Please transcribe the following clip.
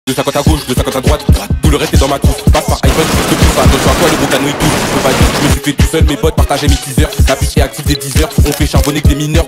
250 à gauche, 250 à droite. Tout le reste est dans ma trousse. Passe par iPhone, je te pousse. Attention à toi, le gros canon il touche. Je peux pas dire, je me suis fait tout seul. Mes potes partageaient mes teasers. La fiche est active des 10 heures. On fait charbonner que des mineurs.